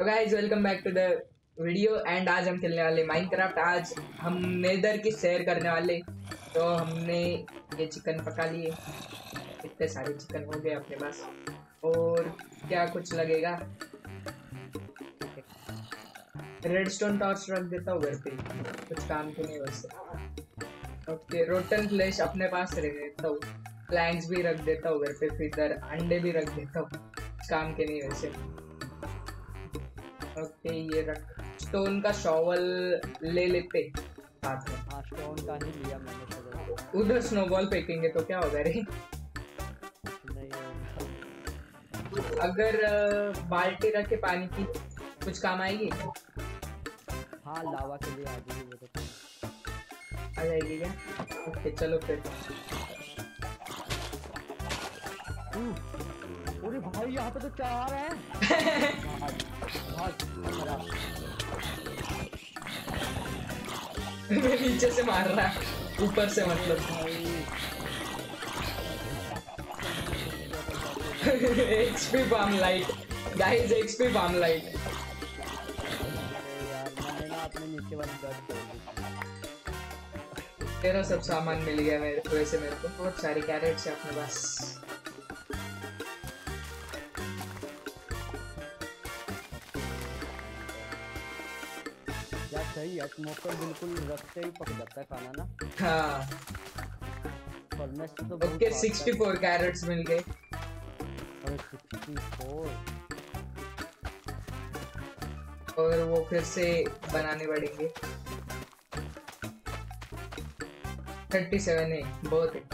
तो guys welcome back to the video and आज हम खेलने वाले माइनक्राफ्ट। आज हम नेदर की सैर करने वाले। तो हमने ये चिकन पका लिए, इतने सारे चिकन हो गए अपने पास। और क्या कुछ लगेगा, रेडस्टोन टॉर्च रख देता हूँ घर पे, कुछ काम के नहीं वैसे। ओके, रोटन फ्लैश अपने पास रख देता हूँ, प्लैंक्स भी रख देता हूँ घर पे, फिर अंडे भी रख देता हूँ, काम के नहीं वैसे। ओके, ये रख। स्टोन का शॉवल ले लेते साथ में। हाँ, स्टोन का ही लिया मैंने तो। उधर स्नोबॉल फेंकेंगे तो क्या होगा रे? नहीं अगर बाल्टी रखे पानी की कुछ काम आएगी? हाँ, लावा के लिए आ जाएगी वो तो। आ जाएगी क्या? ओके चलो फिर। अरे भाई यहाँ पे तो 4 हैं। नीचे से मार रहा है, ऊपर से मतलब। XP bomb light guys, XP bomb light. यार मैंने ना अपने नीचे वाली गन तोड़ दी। तेरा सब सामान मिल गया मेरे को, वैसे मेरे को बहुत सारी कैरेट्स है अपने पास। यार सही है, स्मोकर बिल्कुल रखते ही पक जाता है खाना ना। हाँ फर्नेस तो ओके, 64 कैरेट्स मिल गए। अरे 64 और वो फिर से बनाने पड़ेंगे। 37 है, बहुत है।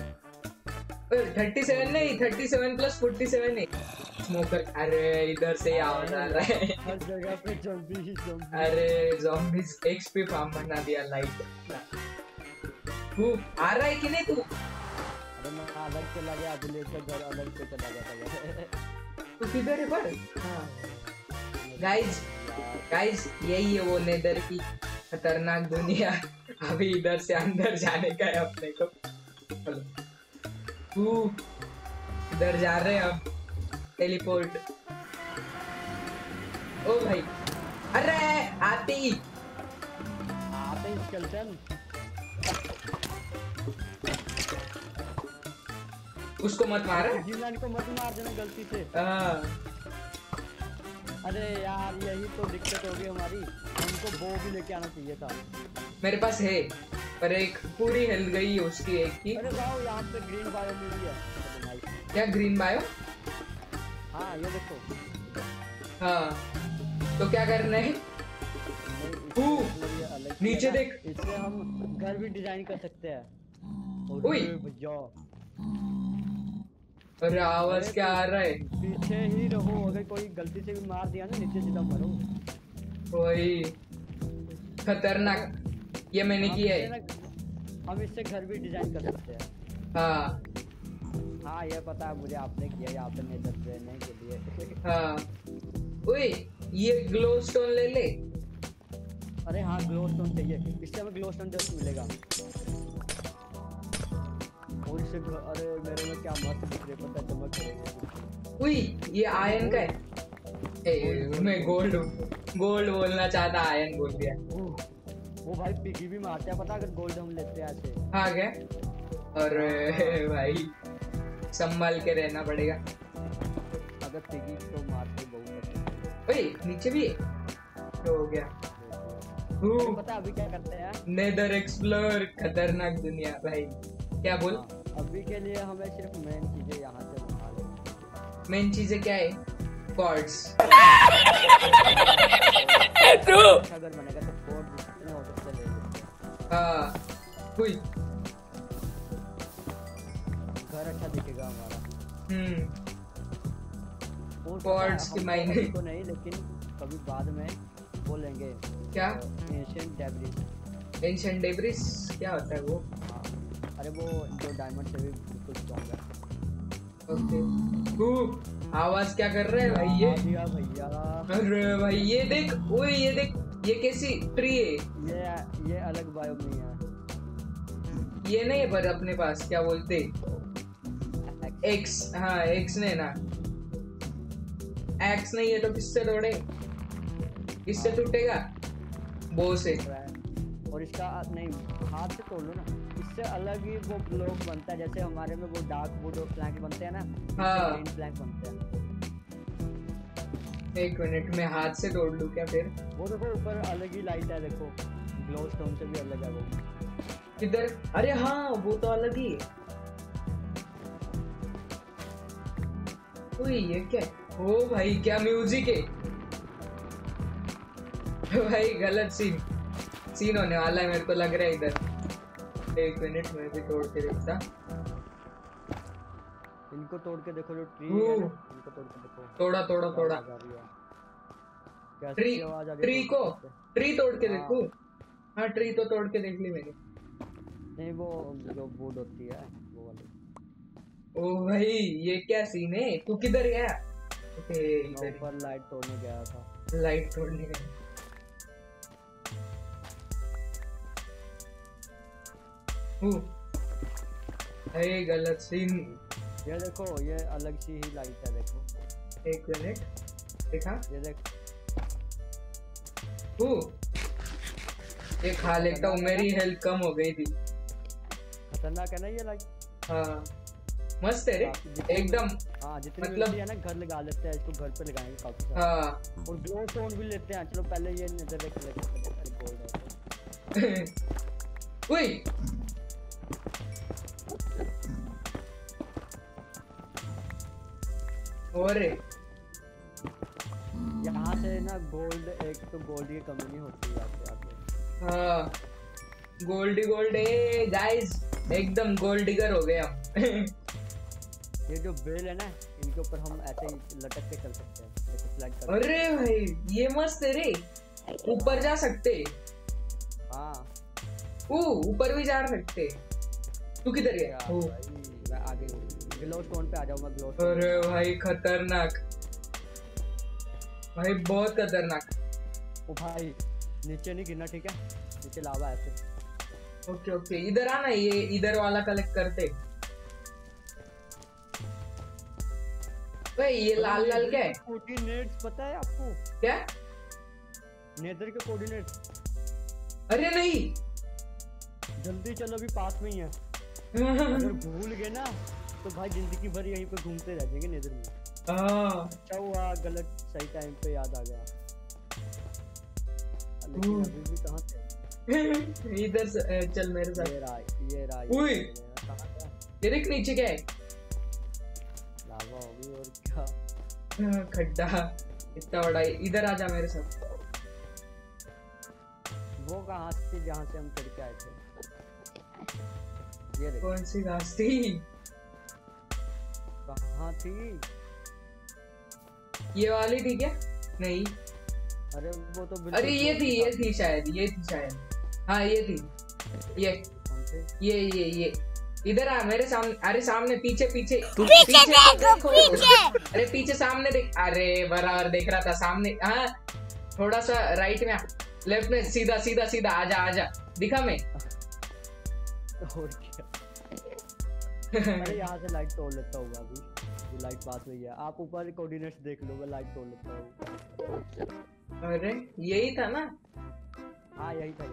37 नहीं, 37 प्लस 47 है। स्मोकर, अरे इधर से आवाज आ रहा है। हर जगह पे ज़ॉम्बी ही ज़ॉम्बी। अरे ज़ॉम्बीज एक्सपी फार्म बना दिया लाइट। तू आ रहा है कि नहीं तू? अरे मैं अलग चला गया, विलेज का घर अलग पे चला गया था। तू किधर है पर? हाँ गाइज यही है वो नेदर की खतरनाक दुनिया। अभी इधर से अंदर जाने का है अपने को। तू इधर जा रहे हैं हम, टेलीपोर्ट। ओ भाई, अरे आती स्केलेटन। उसको मत मार, जिमलान को मत मार देना गलती से। अरे यार यही तो दिक्कत हो गई हमारी, हमको बो भी लेके आना चाहिए था। मेरे पास है पर एक पूरी हेल्थ गई है उसकी, एक की। अरे वाह, यहाँ पे ग्रीन बायो मिल रही है। क्या ग्रीन बायो? हाँ ये देखो। हाँ तो क्या करना है? नीचे देख, इससे हम घर भी डिजाइन कर सकते हैं। ओए भैया, अरे आवाज क्या आ रहा है? पीछे ही रहो, अगर कोई गलती से भी मार दिया ना नीचे सीधा मरो। वही खतरनाक, ये मैंने किया है। हम इससे घर भी डिजाइन कर सकते हैं। हाँ हाँ ये पता है मुझे, आपने किया यहाँ पे नेदर रहने के लिए। हाँ ओए, ये ग्लो स्टोन ले ले। अरे हाँ, ग्लो स्टोन चाहिए, इससे हमें ग्लो स्टोन जस्ट मिलेगा। और इससे अरे मेरे में क्या मस्त दिख रही है, पता चमक रही है। उई, ये आयरन का है। मैं गोल्ड बोलना चाहता, आयरन बोल दिया। वो भाई पिगी भी मारते हैं पता, अगर गोल्ड हम लेते हैं ऐसे। हाँ क्या? अरे भाई संभाल के रहना पड़ेगा। अगर पिगी तो मारते बहुत। ओए नीचे भी है, तो हो गया। पता अभी क्या करते हैं? नेदर एक्सप्लोर, खतरनाक दुनिया भाई। क्या बोल? अभी के लिए हमें सिर्फ मेन चीजें यहाँ से उठा लें। मेन चीजें क्या है? कॉर्ड्स। अगर बनेगा तो कोड जितने हो सकते ले लेते हैं। हाँ हुई, घर अच्छा दिखेगा हमारा। कॉर्ड्स की मायने तो नहीं, लेकिन कभी बाद में वो लेंगे। क्या? Ancient debris. एंशिएंट डेब्रिस क्या होता है वो? अरे वो जो डायमंड से भी बिल्कुल स्ट्रॉन्ग है। ओके। आवाज क्या कर रहा है भाई ये? भैया अरे भाई ये देख, ओए ये देख, ये कैसी ट्री है? ये अलग बायो में है। ये नहीं है पर अपने पास क्या बोलते, एक्स। हाँ एक्स ने ना, एक्स नहीं है तो किससे तोड़े? इससे टूटेगा, बो से। और इसका नहीं, हाथ से तोड़ लो ना, इससे अलग ही वो ब्लॉक बनता है, जैसे हमारे में वो डार्क वुड और प्लैंक बनते हैं ना, हाँ। ग्रीन प्लैंक बनते हैं। एक मिनट में हाथ से तोड़ लूं क्या फिर? वो देखो ऊपर अलग ही लाइट है, देखो ग्लो स्टोन से भी अलग है वो। किधर? अरे हाँ, वो तो अलग ही है। ओए ये क्या है? ओ भाई क्या म्यूजिक है भाई, गलत सीन होने वाला है मेरे को लग रहा है इधर। एक मिनट में भी तोड़ के देखता। इनको तोड़ के देखो, जो ट्री है ना, इनको तोड़ के देखो। तोड़ा ट्री तोड़ के देखूं? हाँ, ट्री तो तोड़ के देख ली मैंने। नहीं, वो जो वुड होती है वो वाली। ओ भाई ये क्या सीन है? तू किधर गया? मैं ऊपर लाइट तोड़ने गया था। लाइट तोड़ने गया। अरे गलत सीन। ये देखो, ये अलग सी ही लाइट है, देखो। एक मिनट देखा, ये देख। ये खा लेता हूँ, मेरी हेल्थ कम हो गई थी। खतरनाक है ना ये लाइट? हाँ मस्त है रे एकदम। हाँ, जितनी मतलब है ना, घर लगा लेते हैं इसको, घर पे लगाएंगे काफी सारा। हाँ। और ग्लो स्टोन भी लेते हैं। चलो पहले ये नजर रख लेते हैं, गोल्ड है। उई और यहाँ से ना गोल्ड, एक तो गोल्ड की कमी नहीं होती है। हाँ, गोल्ड है गाइस, एकदम गोल्ड डिगर हो गए हम। ये जो बेल है ना, इनके ऊपर हम ऐसे ही लटक के चल सकते हैं, जैसे फ्लैग कर। अरे भाई ये मस्त है रे, ऊपर जा सकते। हाँ, ऊपर भी जा सकते। तू किधर गया? मैं आगे ग्लो स्टोन पे आ जाऊँ, मैं ग्लो स्टोन। अरे भाई खतरनाक, भाई बहुत खतरनाक। ओ भाई नीचे नहीं गिरना, ठीक है? नीचे लावा है फिर। ओके इधर आना, ये इधर वाला कलेक्ट करते। भाई ये लाल क्या है? कोऑर्डिनेट्स पता है आपको? क्या? नेदर के कोऑर्डिनेट्स। अरे नहीं, जल्दी चलो, अभी पास में ही है। अगर भूल गए ना तो भाई जिंदगी भर यहीं पे घूमते रह जाएंगे नेदर में। अच्छा हुआ गलत सही टाइम पे याद आ गया, लेकिन अभी भी कहाँ थे? इधर से चल मेरे साथ। ये रहा। ये देख नीचे क्या है? लावा होगी और क्या। खड्डा इतना बड़ा। इधर आ जा मेरे साथ। वो कहाँ थी जहाँ से हम चढ़ के आए थे? ये कौन सी घास थी? कहाँ थी? ये वाली थी क्या? नहीं, अरे वो तो अरे ये थी शायद। हाँ ये थी। ये इधर आ मेरे सामने। अरे सामने, पीछे देखो। अरे पीछे सामने देख। अरे बराबर देख रहा था सामने। हाँ थोड़ा सा राइट में, लेफ्ट में, सीधा आजा दिखा मैं। और क्या? अरे यहाँ से लाइट तोड़ लेता हूँ अभी, ये लाइट पास में ही है। आप ऊपर कोऑर्डिनेट्स देख लो, मैं लाइट तोड़ लेता हूँ। अरे यही था ना? हाँ यही था।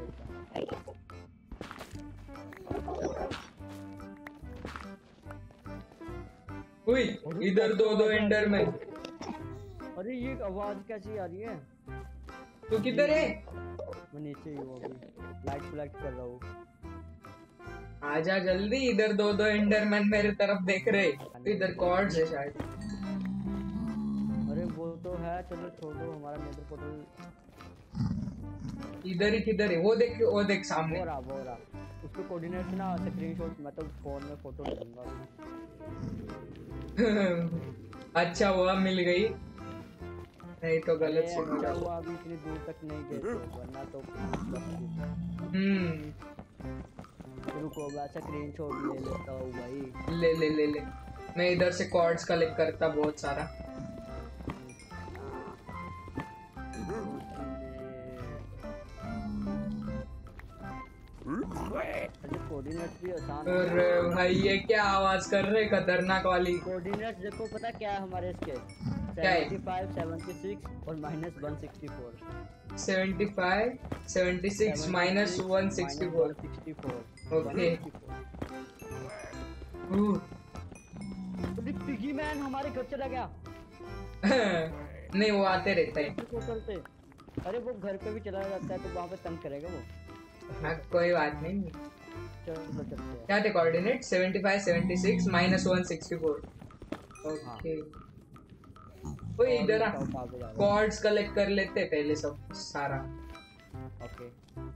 इधर दो एंडरमैन। अरे ये आवाज कैसी आ रही है? तू किधर है? मैं नीचे ही हूँ, अभी लाइट कलेक्ट कर रहा हूँ। आजा जल्दी, इधर दो एंडरमैन मेरे तरफ देख रहे। इधर कॉर्ड्स है शायद। अरे वो तो है, चलो छोड़ो, हमारा नेदर पोर्टल इधर ही। किधर है? वो देख सामने। वो रहा। उसको कोऑर्डिनेट्स ना स्क्रीनशॉट, मैं तो फोन में फोटो ले लूंगा। अच्छा हुआ मिल गई, नहीं तो गलत से हो जाता। अभी इतनी दूर तक नहीं गए वरना तो रुको, मैं स्क्रीनशॉट ले लेता हूँ भाई। ले मैं इधर से कॉर्ड्स कलेक्ट करता बहुत सारा। कोऑर्डिनेट्स भी आसान है। अरे भाई ये क्या आवाज कर रहे, खतरनाक वाली। कोऑर्डिनेट्स देखो, पता क्या है हमारे इसके? क्या है? 75, 76 और -164। 75, 76 माइनस 164। 164। ओके। पिगी मैन हमारे घर चला गया। नहीं, वो आते रहता है। चलते। अरे वो घर पे भी चला जाता है तो वहाँ पे तंग करेगा वो। हाँ, कोई बात नहीं। चलो चलते हैं। क्या थे कोऑर्डिनेट? 75, 76 माइनस 164। ओके। ओए इधर आ, कॉर्ड्स कलेक्ट कर लेते हैं पहले सब सारा। ओके।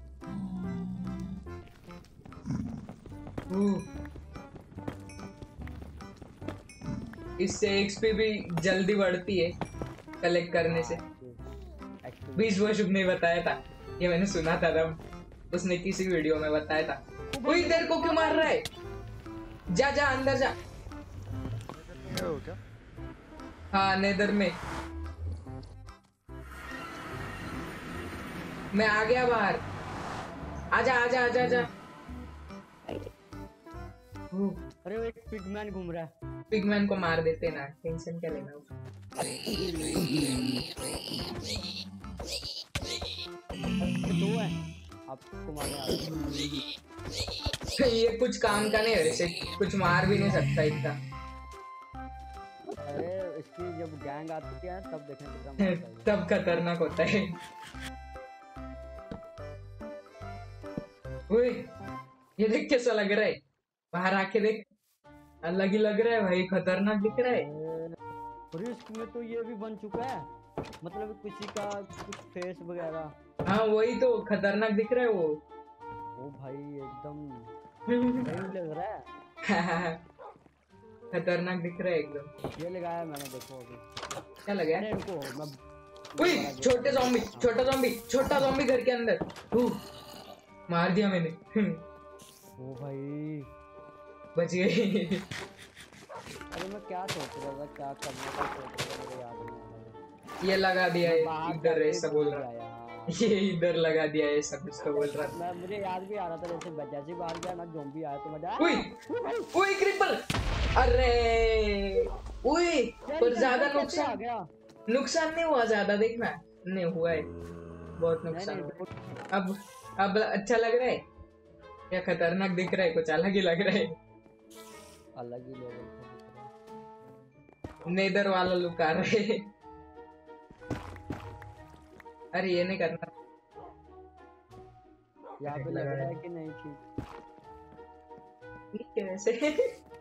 इससे एक्सपी भी जल्दी बढ़ती है कलेक्ट करने से। बीच वो शुभ ने बताया था, ये मैंने सुना था तब उसने किसी वीडियो में बताया था। कोई इधर को क्यों मार रहा है? जा जा अंदर जा। क्या? हाँ नेदर में मैं आ गया बाहर। आजा आजा आजा आजा। अरे वो एक पिगमैन घूम रहा है। पिगमैन को मार देते ना, टेंशन क्या लेना उसको। दो है आपको मारने आ रहा है। ये कुछ काम का नहीं है वैसे, कुछ मार भी नहीं सकता इतना। अरे इसकी जब गैंग आती है तब देखने कितना मजा आता है। तब खतरनाक होता है। ओए ये देख कैसा लग रहा है, बाहर आके देख, अलग ही लग रहा है भाई, खतरनाक दिख रहा है। रिस्क में तो ये भी बन चुका है, मतलब किसी का कुछ फेस वगैरह। हाँ वही तो, खतरनाक दिख रहा है वो। ओ भाई एकदम सही लग रहा है। खतरनाक दिख रहा है एकदम। ये लगाया मैंने, देखो अभी क्या लगा अरे है? इनको मैं ओए छोटे ज़ॉम्बी, छोटा ज़ॉम्बी घर के अंदर। मार दिया मैंने। ओ भाई बच गए। अरे मैं क्या सोच रहा था, क्या करना था सोच रहा था, मुझे याद नहीं आ रहा। ये लगा दिया है बाहर इधर, जाके ऐसा बोल रहा। भूल गया यार। ये इधर लगा दिया है, सब इसको बोल रहा। मैं मुझे याद भी आ रहा था, जैसे बाहर गया ना ज़ॉम्बी आया तो मजा ओए ओए क्रिपल, अरे ओए पर ज्यादा आ नुकसान गया। नहीं हुआ ज्यादा, देखना नहीं हुआ है, बहुत नुकसान हुआ है। अब अच्छा लग रहा है या खतरनाक दिख रहा है? कुछ अलग ही लग रहा है, अलग ही लेवल का दिख रहा है। नेदर वाला लुक आ रहा है। अरे ये नहीं करना। यहाँ पे लग रहा है कि नहीं ठीक है वैसे।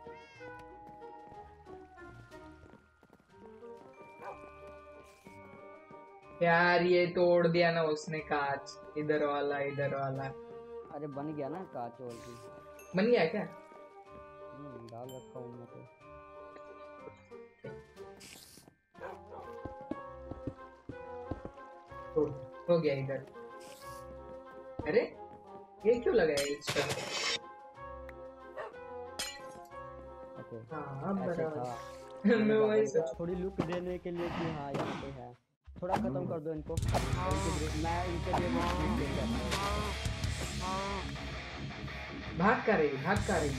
यार ये तोड़ दिया ना उसने कांच, इधर वाला इधर वाला। अरे बन गया ना कांच और भी। बन गया क्या? डाल रखा हूँ मैं तो। हो गया इधर। अरे ये क्यों लगा है इस पर? ओके। हाँ ऐसे बराबर। था। मैं वही सोच। थोड़ी लुक देने के लिए कि हाँ यहाँ पे है, थोड़ा खत्म कर दो इनको। मैं इनके लिए भाग कर रही।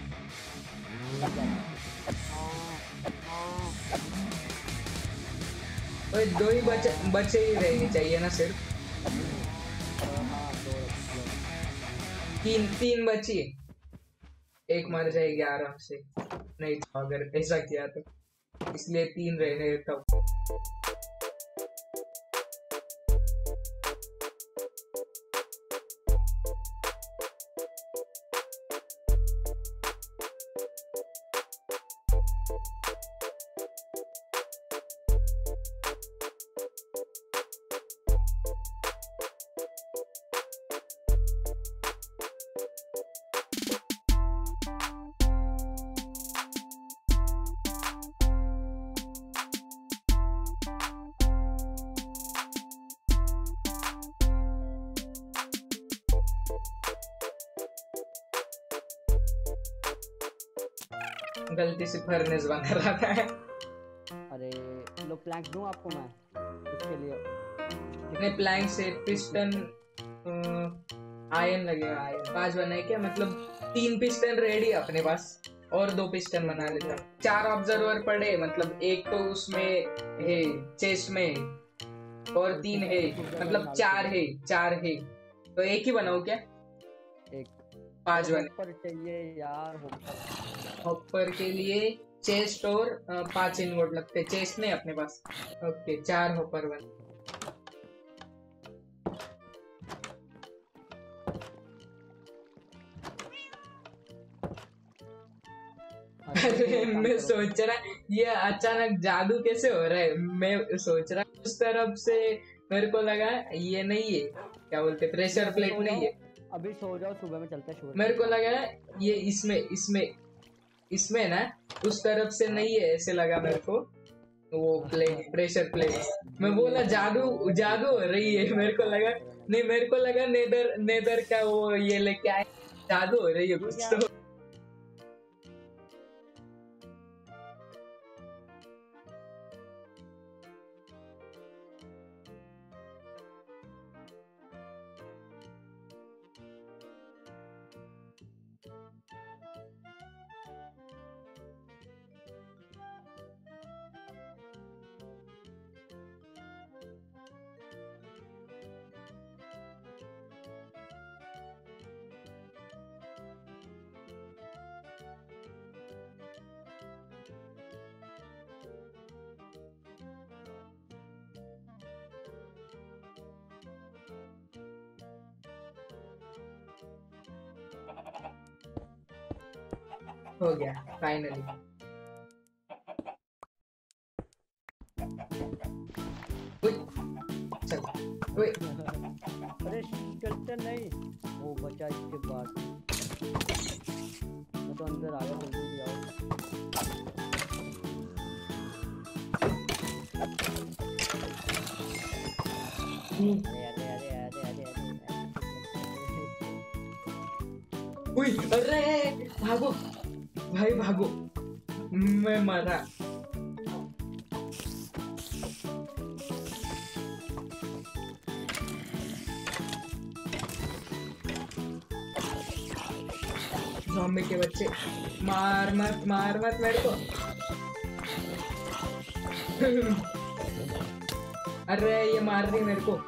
ओए दो ही बचे ही रहनी चाहिए ना सिर्फ। तीन बची, एक मर जाएगी आराम से, नहीं तो अगर ऐसा किया तो, इसलिए 3 रहने देता हूँ। गलती से फर्नेस बना रहा था। अरे लो प्लैंक दूं आपको मैं उसके लिए। इतने प्लैंक से पिस्टन आयरन लगेगा। आयरन 5 बनाए क्या, मतलब 3 पिस्टन रेडी है अपने पास। और 2 पिस्टन बना लेता। 4 ऑब्जर्वर पड़े, मतलब एक तो उसमें है चेस्ट में और 3 है, मतलब 4 है तो एक ही बनाओ क्या? एक 5 बने। पर चाहिए यार हॉपर के लिए चेस्ट और 5 इनगोट लगते हैं। चेस्ट नहीं अपने पास। ओके 4 हॉपर बने। अरे मैं सोच रहा ये अचानक जादू कैसे हो रहा है। मैं सोच रहा उस तरफ से मेरे को लगा ये नहीं है, क्या बोलते, प्रेशर प्लेट नहीं है। अभी सो जाओ, सुबह में चलते हैं। मेरे को लगा ये इसमें ना उस तरफ से नहीं है, ऐसे लगा मेरे को वो प्लेट, प्रेशर प्लेट। मैं बोला जादू हो रही है, मेरे को लगा नहीं, मेरे को लगा नेदर का वो ये लेके आए, जादू हो रही है कुछ तो। हो गया फाइनली। अरे स्केलेटन नहीं, वो बचा इसके बाद। मैं तो अंदर आ गया, जल्दी आओ। अरे भागो भाई भागो, मैं मरा। ज़ॉम्बी के बच्चे, मार मत मेरे को। अरे ये मार रही मेरे को।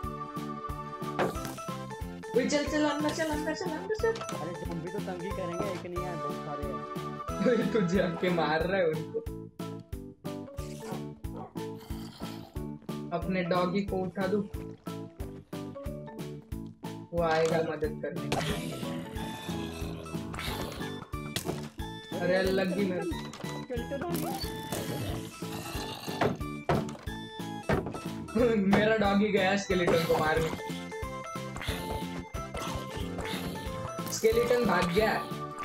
चल अंदर चल। अरे ज़ॉम्बी तो तंग ही करेंगे, एक नहीं है, बहुत सारे हैं। तुझे आके मार रहा है उनको। अपने डॉगी को उठा दूं, वो आएगा मदद करने। अरे लगी मेरे। मेरा डॉगी गया स्केलेटन को मारने। स्केलेटन भाग गया।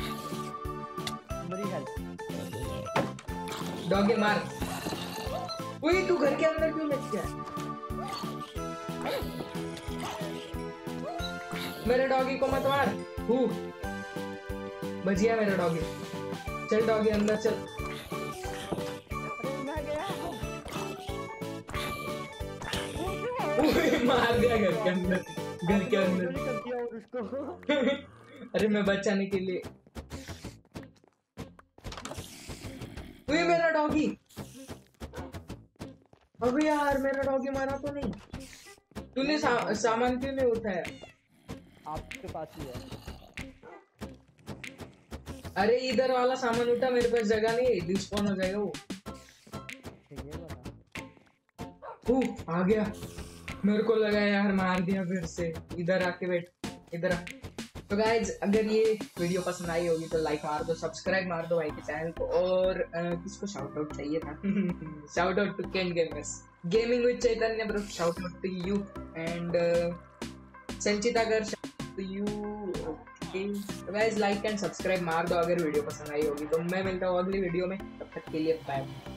मेरी हेल्प। डॉगी मार। वही तू घर के अंदर क्यों लग गया? मेरे डॉगी को मत मार। बच गया मेरा डॉगी। चल डॉगी अंदर चल। मार दिया घर के अंदर। अरे मैं बचाने के लिए। वही मेरा डॉगी। अबे यार मेरा डॉगी मारा तो नहीं। तूने सामान क्यों नहीं उठाया? आपके पास ही है। अरे इधर वाला सामान उठा, मेरे पास जगह नहीं है, डिस्पॉन हो जाएगा वो। आ गया। मेरे को लगा यार मार दिया फिर से। इधर आके बैठ, इधर आ। तो गाइज अगर ये वीडियो पसंद आई होगी तो लाइक मार दो, सब्सक्राइब मार दो भाई के चैनल को। और किसको शाउट आउट चाहिए था? Shout out to Ken Gamers, gaming with Chaitanya bro, shout out to you and Sanchita कर टू यू। ओके तो गाइज लाइक एंड सब्सक्राइब मार दो अगर वीडियो पसंद आई होगी तो। मैं मिलता हूँ अगली वीडियो में, तब तक के लिए बाय।